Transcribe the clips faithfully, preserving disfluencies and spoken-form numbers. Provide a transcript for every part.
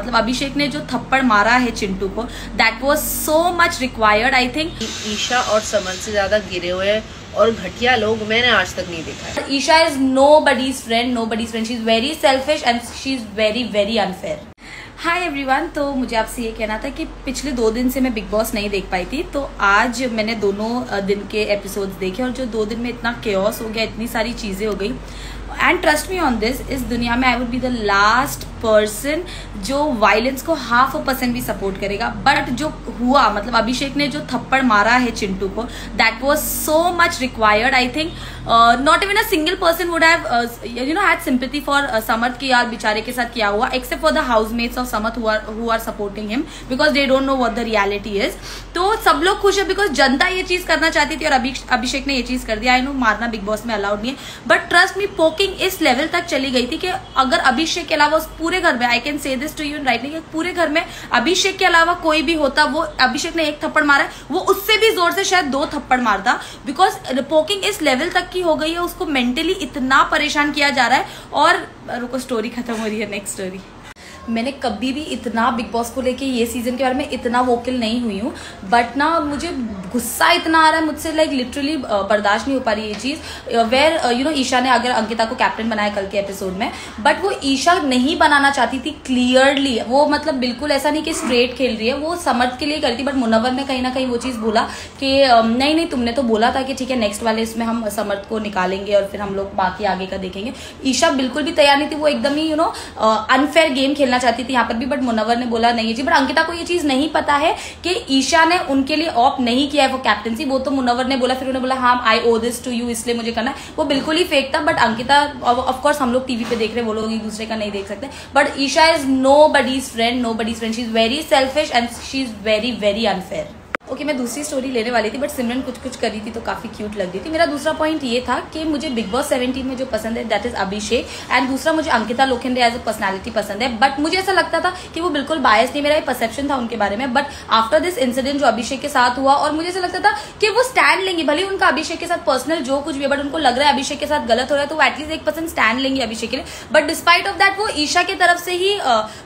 मतलब अभिषेक ने जो थप्पड़ मारा है चिंटू को, that was so much required. I think Isha और समन से ज्यादा गिरे हुए हैं और घटिया लोग मैंने आज तक नहीं देखा है। Isha is nobody's friend, nobody's friend, she is very selfish and she is very very unfair. Hi everyone, तो मुझे आपसे ये कहना था कि पिछले दो दिन से मैं बिग बॉस नहीं देख पाई थी, तो आज मैंने दोनों दिन के एपिसोड्स देखे और जो दो दिन में इतना केओस हो गया, इतनी सारी चीज़ें हो गई। And trust me on this, इस दुनिया में I would be the last person जो वायलेंस को हाफ अ परसेंट भी सपोर्ट करेगा। बट जो हुआ, मतलब अभिषेक ने जो थप्पड़ मारा है चिंटू को, that was so much required. I think not even a single person would have you know had sympathy for Samarth की यार बेचारे के साथ क्या हुआ, except for the housemates of Samarth who are supporting him because they don't know what the reality is. तो सब लोग खुश है बिकॉज जनता ये चीज करना चाहती थी और अभिषेक ने ये चीज कर दिया। आई नो मारना बिग बॉस में अलाउड नहीं है, बट ट्रस्ट मी पोकिंग इस लेवल तक चली गई थी कि अगर अभिषेक के अलावा उस पूरे घर में, I can say this to you right, पूरे घर में अभिषेक के अलावा कोई भी होता, वो अभिषेक ने एक थप्पड़ मारा है, वो उससे भी जोर से शायद दो थप्पड़ मारता। बिकॉज पोकिंग इस लेवल तक की हो गई है, उसको मेंटली इतना परेशान किया जा रहा है। और रुको, स्टोरी खत्म हो रही है, नेक्स्ट स्टोरी। मैंने कभी भी इतना बिग बॉस को लेके ये सीजन के बारे में इतना वोकल नहीं हुई हूँ, बट ना मुझे गुस्सा इतना आ रहा है मुझसे, लाइक लिटरली बर्दाश्त नहीं हो पा रही ये चीज़। वेयर यू नो ईशा ने अगर अंकिता को कैप्टन बनाया कल के एपिसोड में, बट वो ईशा नहीं बनाना चाहती थी क्लियरली। वो मतलब बिल्कुल ऐसा नहीं कि स्ट्रेट खेल रही है, वो समर्थ के लिए करी थी। बट मुनव्वर ने कहीं ना कहीं वो चीज़ बोला कि नहीं नहीं तुमने तो बोला था कि ठीक है नेक्स्ट वाले इसमें हम समर्थ को निकालेंगे और फिर हम लोग बाकी आगे का देखेंगे। ईशा बिल्कुल भी तैयार नहीं थी, वो एकदम ही यू नो अनफेयर गेम खेलना चाहती थी यहाँ पर भी। बट मुनव्वर ने बोला नहीं जी, बट अंकिता को ये चीज नहीं पता है कि ईशा ने उनके लिए ऑप्ट नहीं किया है वो कैप्टनसी। वो तो मुनव्वर ने बोला, फिर उन्होंने बोला हाँ I owe this to you, इसलिए मुझे करना है। वो बिल्कुल ही फेक था। बट अंकिता, ऑफ कोर्स हम लोग टीवी पे देख रहे, वो लोग एक दूसरे का नहीं देख सकते, but Isha is nobody's friend, nobody's friend, she is very selfish and she is very very unfair. Okay okay, मैं दूसरी स्टोरी लेने वाली थी, बट सिमरन कुछ कुछ कर रही थी तो काफी क्यूट लग रही थी। मेरा दूसरा पॉइंट ये था कि मुझे बिग बॉस सेवनटीन में जो पसंद है दैट इज अभिषेक, एंड दूसरा मुझे Ankita Lokhande as a personality पसंद है। बट मुझे ऐसा लगता था कि वो बिल्कुल बायस नहीं, मेरा ये परसेप्शन था उनके बारे में। बट आफ्टर दिस इंसिडेंट जो अभिषेक के साथ हुआ, और मुझे ऐसा लगता था कि वो स्टैंड लेंगे, भले उनका अभिषेक के साथ पर्सनल जो कुछ भी है, बट उनको लग रहा है अभिषेक के साथ गलत हो रहा है, तो वो एटलीस्ट एक परसेंट स्टैंड लेंगे अभिषेक के लिए। बट डिस्पाइट ऑफ दैट वो ईशा की तरफ से ही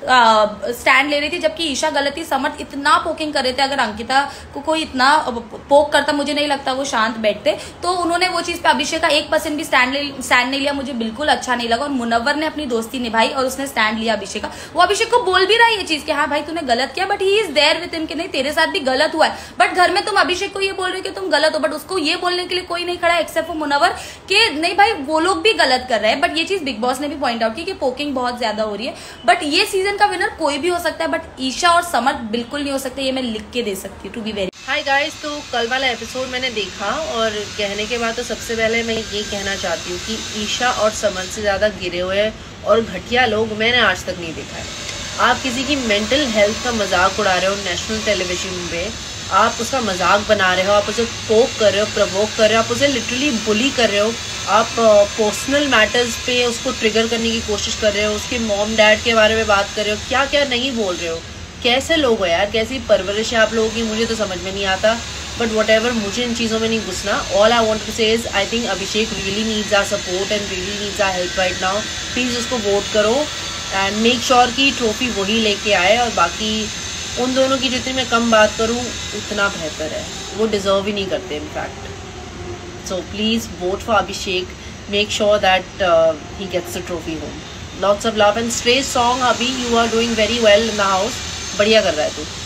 स्टैंड ले रही थी, जबकि ईशा गलत थी। समर्थ इतना पोकिंग कर रहे थे, अगर अंकिता को कोई इतना पोक करता मुझे नहीं लगता वो शांत बैठते। तो उन्होंने वो चीज पे अभिषेक का एक परसेंट भी स्टैंड स्टैंड नहीं लिया, मुझे बिल्कुल अच्छा नहीं लगा। और मुनव्वर ने अपनी दोस्ती निभाई और उसने स्टैंड लिया अभिषेक का। वो अभिषेक को बोल भी रहा है ये चीज कि हाँ भाई तूने गलत किया, but he is there with him कि नहीं तेरे साथ भी गलत हुआ है। बट घर में तुम अभिषेक को ये बोल रहे हो कि तुम गलत हो, बट उसको ये बोलने के लिए कोई नहीं खड़ा है एक्सेप्ट फॉर मुनव्वर कि नहीं भाई वो लोग भी गलत कर रहे हैं। बट ये चीज बिग बॉस ने भी पॉइंट आउट की कि पोकिंग बहुत ज्यादा हो रही है। बट ये सीजन का विनर कोई भी हो सकता है, बट ईशा और समर्थ बिल्कुल नहीं हो सकते, ये मैं लिख के दे सकती हूँ to be very. Hi guys, तो कल वाला एपिसोड मैंने देखा और कहने के बाद तो सबसे पहले मैं ये कहना चाहती हूँ कि ईशा और समन से ज़्यादा गिरे हुए और घटिया लोग मैंने आज तक नहीं देखा है। आप किसी की मेंटल हेल्थ का मजाक उड़ा रहे हो नेशनल टेलीविजन पे, आप उसका मजाक बना रहे हो, आप उसे पोक कर रहे हो, प्रवोक कर रहे हो, आप उसे लिटरली बुली कर रहे हो, आप पर्सनल मैटर्स पे उसको ट्रिगर करने की कोशिश कर रहे हो, उसके मॉम डैड के बारे में बात कर रहे हो, क्या क्या नहीं बोल रहे हो। कैसे लोग हो यार, कैसी परवरिश है आप लोगों की, मुझे तो समझ में नहीं आता। बट वट एवर, मुझे इन चीज़ों में नहीं घुसना। All I want to say is I think Abhishek really needs our support and really needs our help right now. Please उसको वोट करो एंड मेक श्योर की ट्रॉफी वही लेके आए, और बाकी उन दोनों की जितनी मैं कम बात करूँ उतना बेहतर है, वो डिजर्व ही नहीं करते in fact. So please vote for Abhishek, make sure that he gets the trophy home. Lots of love and stay strong. अभी you are doing very well in the house, बढ़िया कर रहा है तू।